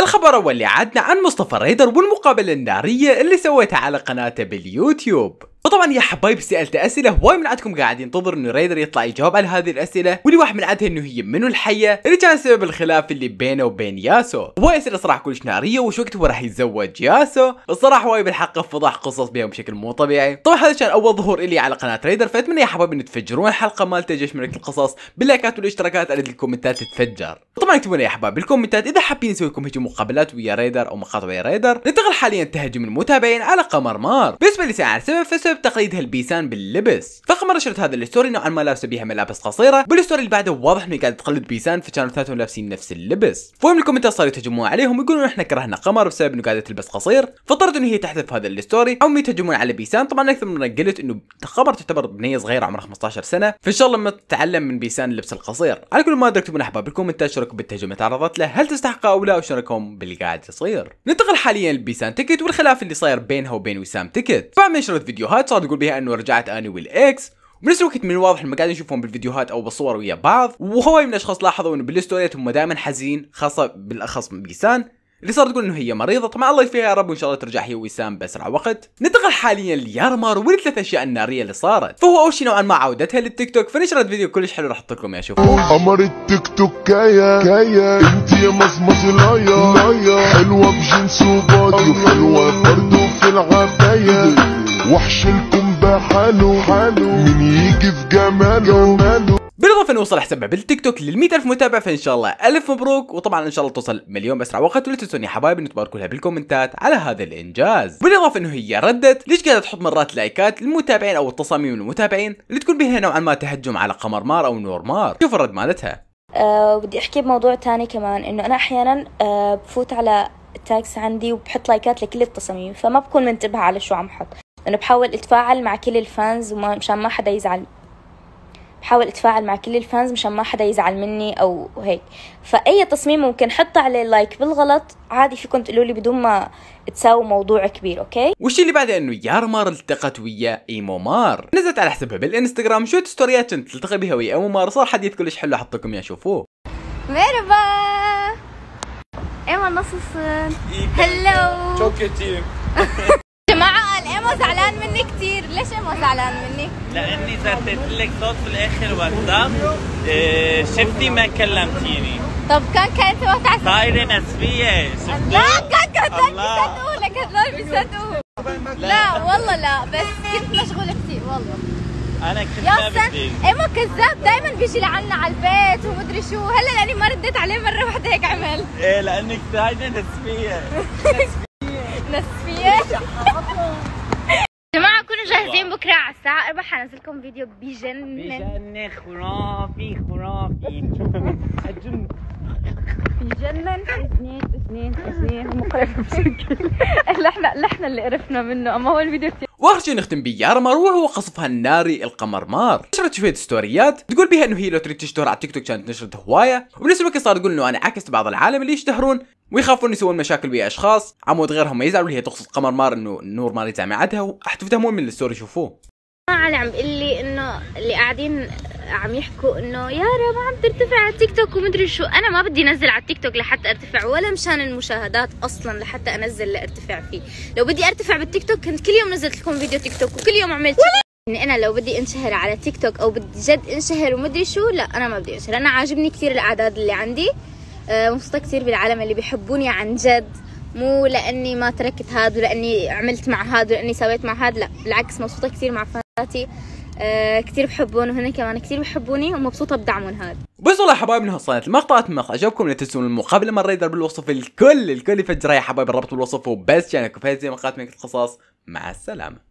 الخبر الاول اللي عدنا عن مصطفى ريدر والمقابله الناريه اللي سويتها على قناته باليوتيوب. وطبعا يا حبايب سألت اسئله هواي من عندكم قاعد ينتظر انه ريدر يطلع يجاوب على هذه الاسئله، واللي واحد من عندها انه هي منو الحيه اللي كان سبب الخلاف اللي بينه وبين ياسو. هواي اسئله صراحه كلش ناريه، وش وقت هو راح يتزوج ياسو. الصراحه هواي بالحق فضح قصص بيهم بشكل مو طبيعي. طبعا هذا كان اول ظهور الي على قناه ريدر، فاتمنى يا حبايب ان تفجرون الحلقه مالته جيش ملك القصص باللايكات والاشتراكات، اريد الكومنتات تتفجر. طبعا اكتبوا لي يا حبايب بالكومنتات اذا حابين نسوي لكم هيك مقابلات ويا ريدر او مقاطع ويا ريدر. ننتقل حاليا تهجم المتابعين على قمر مار. بالنسبه لي ساعه سبب فسبب تقليدها البيسان باللبس، فقمر نشرت هذا الستوري نوعا ما لابسه بيها ملابس قصيره، بالستوري اللي بعده واضح انه قاعد تقلد بيسان، فكانوا اثنيناتهم لابسين نفس اللبس. فهم الكومنتات صاروا يتهجمون عليهم ويقولون احنا كرهنا قمر بسبب انه قاعده تلبس قصير، فاضطرت انه هي تحذف هذا الستوري او يتهجمون على بيسان. طبعا اكثر من قلت انه قمر تعتبر بنيه صغيره عمرها 15 سنه، فان شاء الله ما تتعلم من بيسان اللبس القصير. على كل ما اكتبوا لنا احباب بالكومنتات شاركوا بالتهجمه تعرضت له، هل تستحق او لا، وشاركهم باللي قاعد يصير. ننتقل حاليا لبيسان تيكت والخلاف اللي صاير بينها وبين وسام تيكت. بعد ما نشرت فيديوهات صار يقول بها انه رجعت اني والاكس، وبنفس الوقت من الواضح انه قاعدين نشوفهم بالفيديوهات او بالصور ويا بعض، وهواي من الاشخاص لاحظوا انه بالستوريات هم دائما حزين، خاصه بالاخص من بيسان اللي صار تقول انه هي مريضه. طبعا الله يشفيها يا رب وان شاء الله ترجع هي وسام باسرع وقت. ننتقل حاليا ليارمار والثلاث اشياء الناريه اللي صارت. فهو اول شيء نوعا ما عودتها للتيك توك، فنشرت فيديو كلش حلو راح احط لكم اياه شوفوه. قمر التيك توك كايا انت يا مصمص لايا حلوه بجنس وبادي وحلوه برضو في العبايه، وحش لكم بحاله من يجي في جماله. بالاضافه انه وصل حسابها بالتيك توك لل 100,000 متابع، فان شاء الله الف مبروك، وطبعا ان شاء الله توصل مليون باسرع وقت. ولا تنسون يا حبايب انه تباركوا لها بالكومنتات على هذا الانجاز. بالاضافه انه هي ردت ليش قاعده تحط مرات لايكات للمتابعين او التصاميم المتابعين اللي تكون بها نوعا ما تهجم على قمر مار او نور مار. شوف الرد مالتها. بدي احكي بموضوع تاني كمان، انه انا احيانا بفوت على التاكس عندي وبحط لايكات لكل التصاميم، فما بكون منتبهه على شو عم حط، لانه بحاول اتفاعل مع كل الفانز مشان ما حدا يزعل. بحاول اتفاعل مع كل الفانز مشان ما حدا يزعل مني او هيك، فاي تصميم ممكن حط عليه لايك بالغلط عادي فيكم تقولوا لي بدون ما تساوي موضوع كبير. اوكي. والشيء اللي بعده انه يارمار التقت ويا ايمو مار، نزلت على حسابها بالانستغرام شويه ستوريات كنت تلتقي بها ويا ايمو مار، صار حديث كلش حلو احط لكم اياه شوفوه. مرحبا ايمو نص الصين. هلو شوكتي جماعة ايمو زعلان مني كثير. ليش ايمو زعلان مني؟ لاني زرتت لك صوت في الاخر واتساب، شفتي ما كلمتيني. طب كان توقع صايره نسبيه. لا كان بيصدقوا لك، هذول بيصدقوا. لا والله لا، بس كنت مشغولة كثير والله. انا كنت يا بدي ايمو كذاب، دائما بيجي لعنا على البيت ومدري شو. هلا لاني ما رديت عليه مرة واحدة هيك عمل. ايه لانك صايره نسبيه. نسفية. جماعة كونوا جاهزين بكرة على الساعة 4 حنزلكم فيديو بيجنن خرافي بيجنن. اثنين مقرف بشكل احنا اللي قرفنا منه، اما هو الفيديو كتير. واخر شيء نختم بيارمار وهو قصفها الناري القمر مار. نشرت شويه ستوريات تقول بها انه هي لو تريد تشتهر على التيك توك كانت نشرت هوايه، وبنفس الوقت صار تقول انه انا عكست بعض العالم اللي يشتهرون ويخافون يسوون مشاكل ويا اشخاص عمود غيرهم ما يزعلوا، اللي هي تقصد قمر مار انه نور مار يزعل معدها، وحتفتهمون من الستوري شوفوه. علي عم بيقول لي انه اللي قاعدين عم يحكوا انه يارا ما عم ترتفع على التيك توك ومدري شو. انا ما بدي انزل على التيك توك لحتى ارتفع، ولا مشان المشاهدات اصلا لحتى انزل لارتفع فيه. لو بدي ارتفع بالتيك توك كنت كل يوم نزلت لكم فيديو تيك توك وكل يوم عملت اني انا لو بدي انشهر على تيك توك او بدي جد انشهر ومدري شو، لا انا ما بدي انشهر. انا عاجبني كثير الاعداد اللي عندي، مبسوطه كثير بالعالم اللي بيحبوني عن جد، مو لاني ما تركت هاد ولاني عملت مع هاد ولاني سويت مع هاد، لا بالعكس مبسوطه كثير مع فاناتي، كثير بحبون وهن كمان كثير بحبوني ومبسوطه بدعمهم هاد. بس والله يا حبايب انه صارت المقطع عجبكم لا تنسون المقابله مع ريدر بالوصف، الكل يفجرها يا حبايب، الرابط بالوصف. وبس كان كفايه زي ما قالت ملك القصص، مع السلامه.